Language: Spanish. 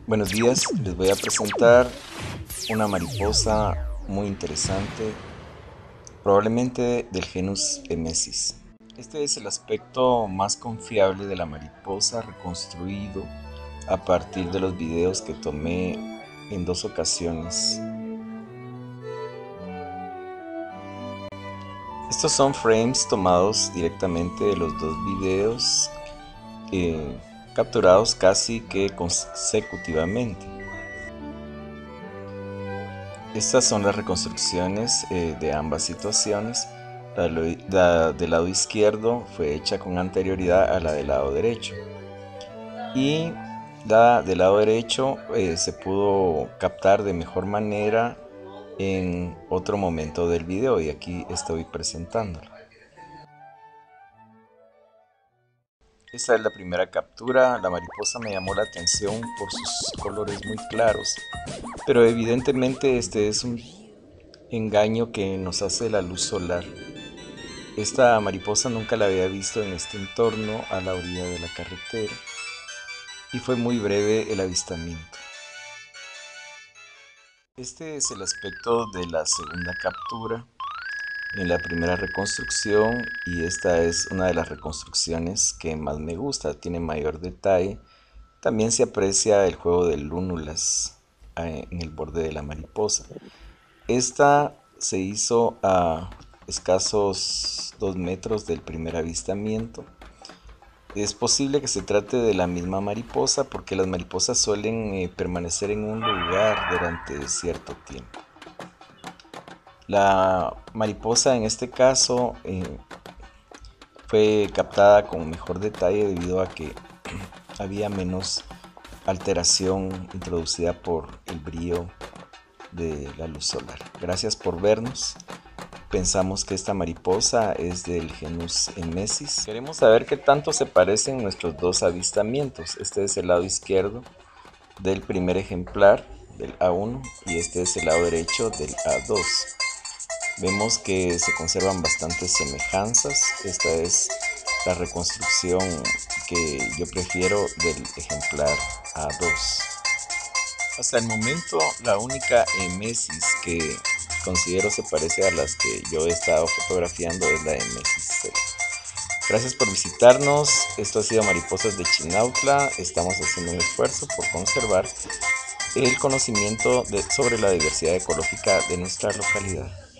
Buenos días, les voy a presentar una mariposa muy interesante, probablemente del genus Emesis. Este es el aspecto más confiable de la mariposa, reconstruido a partir de los videos que tomé en 2 ocasiones. Estos son frames tomados directamente de los 2 videos, capturados casi que consecutivamente. Estas son las reconstrucciones de ambas situaciones. La del lado izquierdo fue hecha con anterioridad a la del lado derecho. Y la del lado derecho se pudo captar de mejor manera en otro momento del video y aquí estoy presentándola. Esta es la primera captura. La mariposa me llamó la atención por sus colores muy claros, pero evidentemente este es un engaño que nos hace la luz solar. Esta mariposa nunca la había visto en este entorno a la orilla de la carretera y fue muy breve el avistamiento. Este es el aspecto de la segunda captura en la primera reconstrucción y esta es una de las reconstrucciones que más me gusta, tiene mayor detalle. También se aprecia el juego de lúnulas en el borde de la mariposa. Esta se hizo a escasos 2 metros del primer avistamiento. Es posible que se trate de la misma mariposa porque las mariposas suelen permanecer en un lugar durante cierto tiempo. La mariposa en este caso fue captada con mejor detalle debido a que había menos alteración introducida por el brillo de la luz solar. Gracias por vernos. Pensamos que esta mariposa es del genus Emesis. Queremos saber qué tanto se parecen nuestros 2 avistamientos. Este es el lado izquierdo del primer ejemplar, del A1, y este es el lado derecho del A2. Vemos que se conservan bastantes semejanzas. Esta es la reconstrucción que yo prefiero del ejemplar A2. Hasta el momento, la única Emesis que considero se parece a las que yo he estado fotografiando es la Emesis C. Gracias por visitarnos. Esto ha sido Mariposas de Chinautla. Estamos haciendo un esfuerzo por conservar el conocimiento sobre la diversidad ecológica de nuestra localidad.